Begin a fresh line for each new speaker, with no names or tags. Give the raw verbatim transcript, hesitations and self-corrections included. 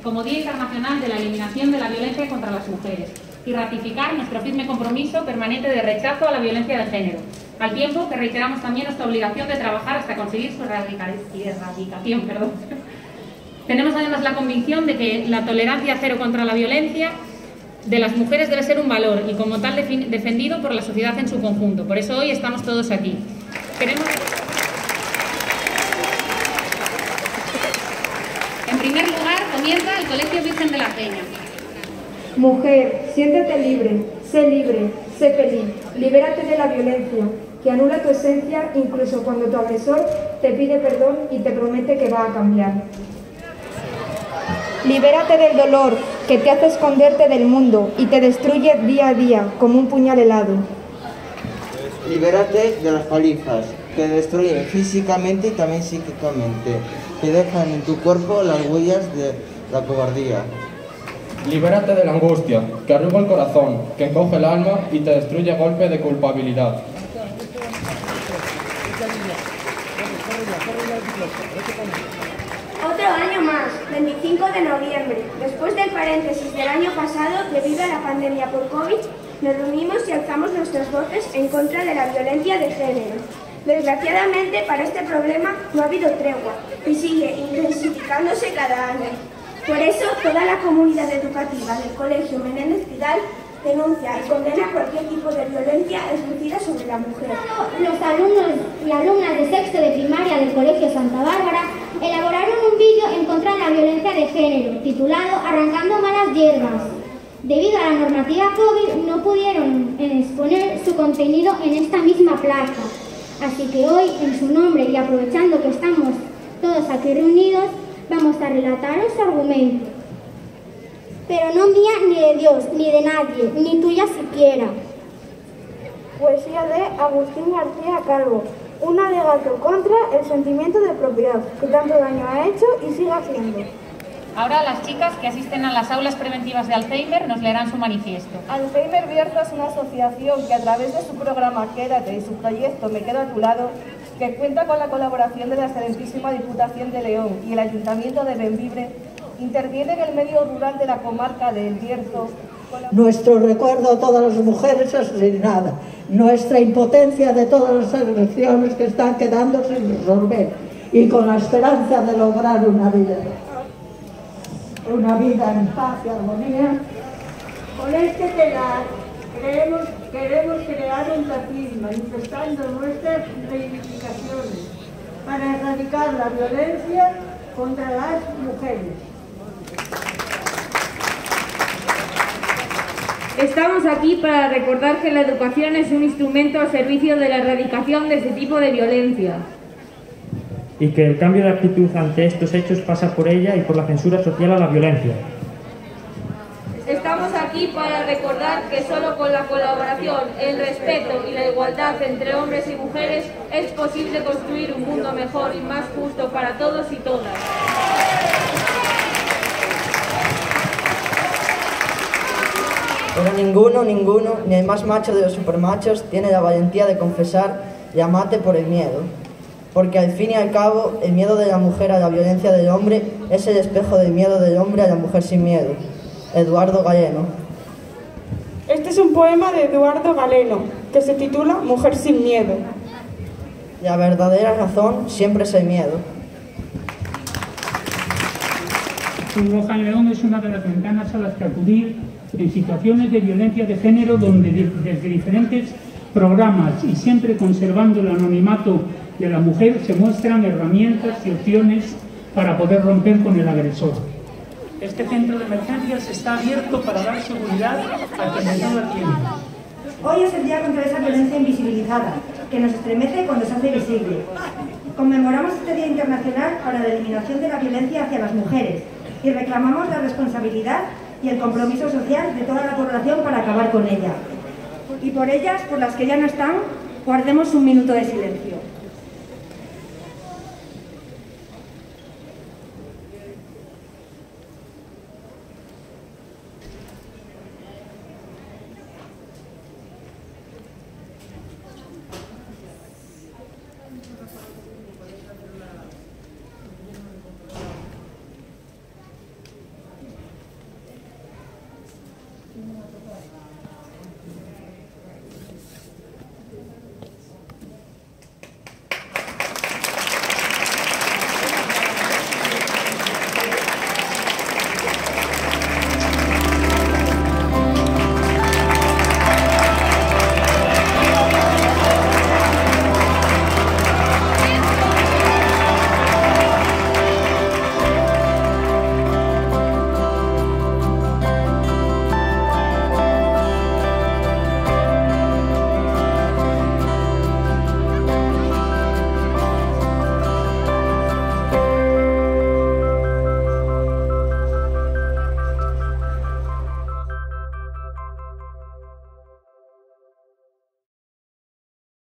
como Día Internacional de la Eliminación de la Violencia contra las Mujeres y ratificar nuestro firme compromiso permanente de rechazo a la violencia de género, al tiempo que reiteramos también nuestra obligación de trabajar hasta conseguir su erradicación. Perdón. Tenemos además la convicción de que la tolerancia cero contra la violencia de las mujeres debe ser un valor y como tal defendido por la sociedad en su conjunto. Por eso hoy estamos todos aquí. Queremos... En primer lugar, comienza el Colegio Virgen de la Peña.
Mujer, siéntete libre, sé libre, sé feliz, libérate de la violencia, que anula tu esencia incluso cuando tu agresor te pide perdón y te promete que va a cambiar. Libérate del dolor que te hace esconderte del mundo y te destruye día a día como un puñal helado.
Libérate de las palizas que destruyen físicamente y también psíquicamente, que dejan en tu cuerpo las huellas de la cobardía.
Libérate de la angustia, que arruga el corazón, que encoge el alma y te destruye a golpe de culpabilidad.
Otro año más, veinticinco de noviembre. Después del paréntesis del año pasado, debido a la pandemia por COVID, nos reunimos y alzamos nuestras voces en contra de la violencia de género. Desgraciadamente, para este problema no ha habido tregua y sigue intensificándose cada año. Por eso, toda la comunidad educativa del Colegio Menéndez Pidal denuncia y condena cualquier tipo de violencia ejercida sobre la mujer.
Los alumnos y alumnas de sexto de primaria del Colegio Santa Bárbara elaboraron un vídeo en contra de la violencia de género, titulado Arrancando malas hierbas. Debido a la normativa COVID, no pudieron exponer su contenido en esta misma plaza. Así que hoy, en su nombre y aprovechando que estamos todos aquí reunidos, vamos a relataros su argumento. Pero no mía ni de Dios, ni de nadie, ni tuya siquiera.
Poesía de Agustín García Calvo. Un alegato contra el sentimiento de propiedad, que tanto daño ha hecho y sigue haciendo.
Ahora las chicas que asisten a las aulas preventivas de Alzheimer nos leerán su manifiesto.
Alzheimer Bierzo es una asociación que a través de su programa Quédate y su proyecto Me Quedo a tu Lado, que cuenta con la colaboración de la excelentísima Diputación de León y el Ayuntamiento de Bembibre, interviene en el medio rural de la comarca de El Bierzo.
Nuestro recuerdo a todas las mujeres asesinadas, nuestra impotencia de todas las agresiones que están quedando sin resolver y con la esperanza de lograr una vida, una vida en paz y armonía.
Con este telar queremos, queremos crear un tapismo manifestando nuestras reivindicaciones para erradicar la violencia contra las mujeres.
Estamos aquí para recordar que la educación es un instrumento al servicio de la erradicación de este tipo de violencia.
Y que el cambio de actitud ante estos hechos pasa por ella y por la censura social a la violencia.
Estamos aquí para recordar que solo con la colaboración, el respeto y la igualdad entre hombres y mujeres es posible construir un mundo mejor y más justo para todos y todas.
Pero ninguno, ninguno, ni el más macho de los supermachos tiene la valentía de confesar y amate por el miedo. Porque al fin y al cabo, el miedo de la mujer a la violencia del hombre es el espejo del miedo del hombre a la mujer sin miedo. Eduardo Galeno.
Este es un poema de Eduardo Galeno, que se titula Mujer sin miedo.
La verdadera razón siempre es el miedo.
Cruz Roja en León es una de las ventanas a las que acudir en situaciones de violencia de género donde desde diferentes programas y siempre conservando el anonimato de la mujer se muestran herramientas y opciones para poder romper con el agresor. Este centro de emergencias está abierto para dar seguridad a quienes no la tienen.
Hoy es el Día contra esa violencia invisibilizada, que nos estremece cuando se hace visible. Conmemoramos este Día Internacional para la Eliminación de la Violencia hacia las Mujeres y reclamamos la responsabilidad y el compromiso social de toda la población para acabar con ella. Y por ellas, por las que ya no están, guardemos un minuto de silencio.